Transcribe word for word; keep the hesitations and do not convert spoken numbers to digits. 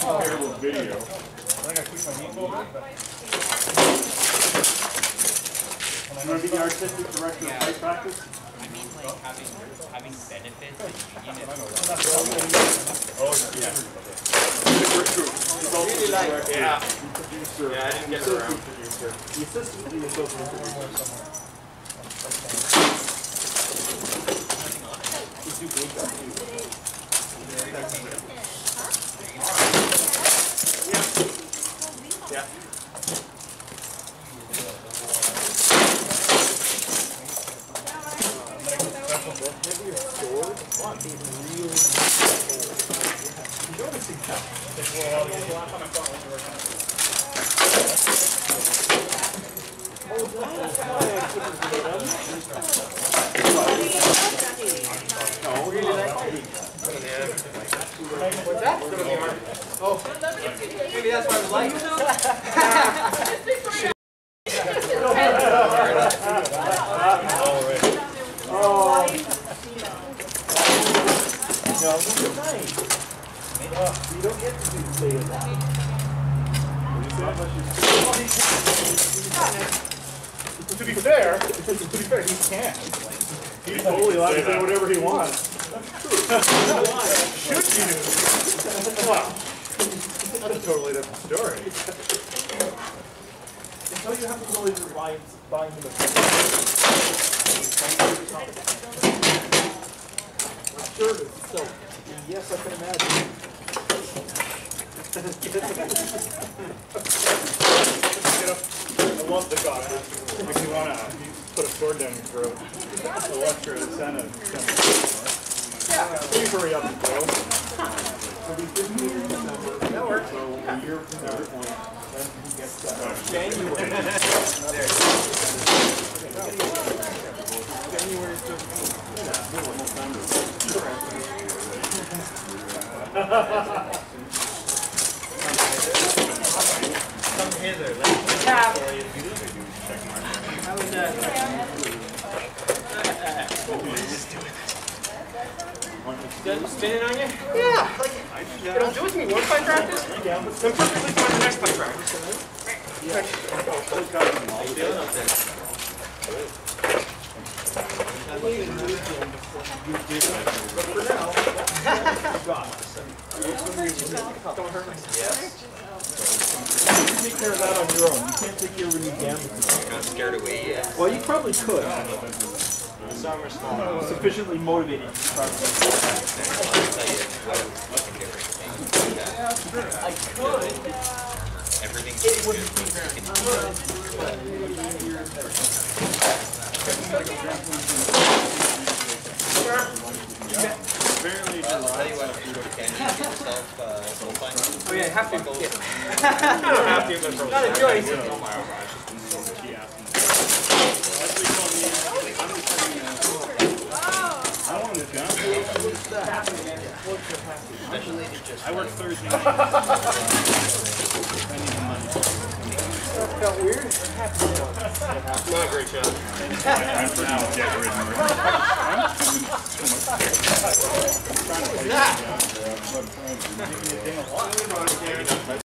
terrible video. I think I keep my knee forward. You want to be the artistic director Yeah. of fight practice? I mean, like having having benefits and union. Oh, yeah. He's also the director. Yeah. Producer. Yeah, I didn't get it Assistant around. producer. The assistant to the associate producer. He's too big, though, too. Yeah. Yeah. Maybe your sword? One, he's really you noticing that? No, we're gonna do that fighting. What's that? Oh, maybe that's why I was like. Oh. No, it's nice. You don't get to do say that. To be fair, to be fair, he can. He's totally allowed to say whatever he wants. Should you? Well, That's a totally different story. Until you have to go into buying buying him a shirt is silk. Yes, I can imagine. I love the guy. If you want to put a sword down your throat, the lecture of the Senate. Yeah. Please hurry up and go. It'll be fifteen in December. That works. So a year from that point, then he gets that. January. January fifteenth. Come hither. Let's Yeah. How was that? Spinning on you? Yeah. It'll do it to me one fight practice. I'm perfectly fine the next fight practice. How you feeling up there? But for now, Don't hurt myself. Yes. you take care of that on your own. You can't take care of any damage. I'm not scared away yet. Well, you probably could. Some are small. Sufficiently motivated. Probably. I could. Everything's it would Apparently, I'll tell you what, can you get yourself uh, soul fine? Oh yeah, have to. Yeah. I don't have to, but for Not a choice. I want to jump. Especially to just I work Thursday night. I need the money. that felt weird. not a great shot. I'm pretty jet ridden. What's that?